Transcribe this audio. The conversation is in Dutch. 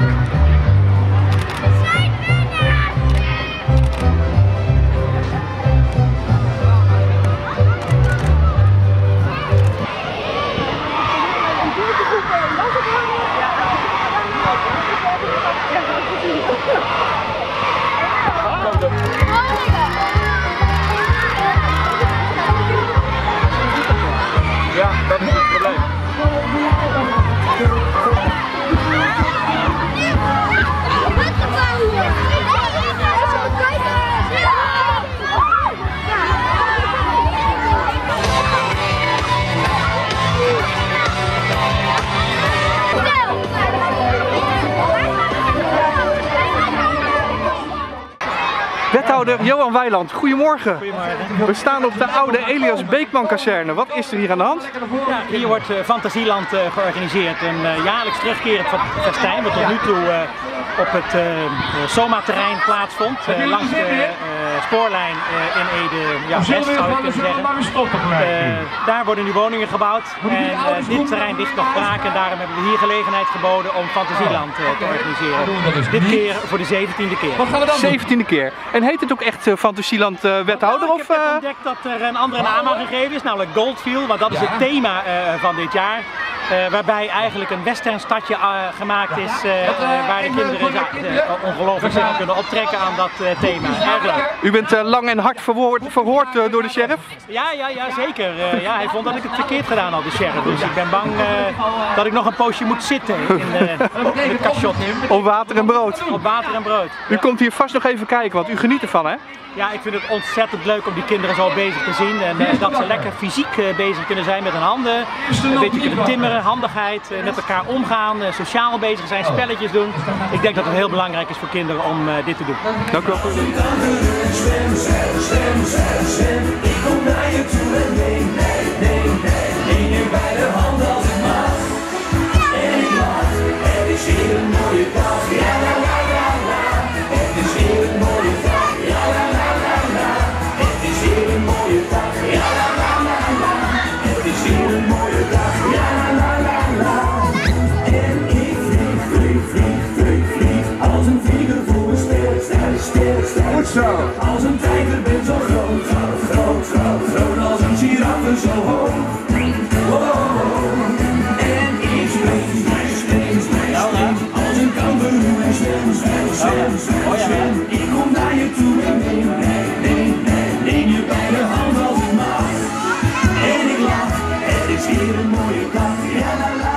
Ja, dat is het probleem. Wethouder Johan Weiland, goedemorgen. Goedemorgen. We staan op de oude Elias Beekman kazerne. Wat is er hier aan de hand? Ja, hier wordt Fantasieland georganiseerd. Een jaarlijks terugkerend festijn wat tot nu toe op het Soma-terrein plaatsvond. Langs de spoorlijn in Ede-West zou je kunnen zeggen. Daar worden nu woningen gebouwd. En dit terrein ligt nog braak en daarom hebben we hier gelegenheid geboden om Fantasieland te organiseren. Dit keer voor de 17e keer. 17e keer. En heet het ook echt Fantasieland wethouder? Nou, ik heb ontdekt dat er een andere naam aan gegeven is, namelijk Goldfield, want dat is het thema van dit jaar. Waarbij eigenlijk een western stadje gemaakt is waar de kinderen ongelooflijk zich kunnen optrekken aan dat thema. Erg leuk. U bent lang en hard verhoord door de sheriff? Ja, zeker. Ja, hij vond dat ik het verkeerd gedaan had, de sheriff. Dus ik ben bang dat ik nog een poosje moet zitten in het cachot. Op water en brood? Op water en brood. U komt hier vast nog even kijken, want u geniet ervan, hè? Ja, ik vind het ontzettend leuk om die kinderen zo bezig te zien en dat ze lekker fysiek bezig kunnen zijn met hun handen, een beetje kunnen timmeren, handigheid, met elkaar omgaan, sociaal bezig zijn, spelletjes doen. Ik denk dat het heel belangrijk is voor kinderen om dit te doen. Dank u wel. Ik kom naar je toe en neem je bij de hand als ik mag. En ik lach, het is hier een mooie dag, ja la la la la. Het is hier een mooie dag, ja la la la la. Het is hier een mooie dag, ja la la la la. Het is hier een mooie dag, ja la la la la. En ik vlieg, als een vlieger voor een ster. Goed zo. Als een tijger ben zo groot als een giraffe zo hoog. En ik spring als een kangoeroe en zwem. Ik kom naar je toe en neem je bij de hand als ik mag. En ik lach, het is hier een mooie dag, ja la la.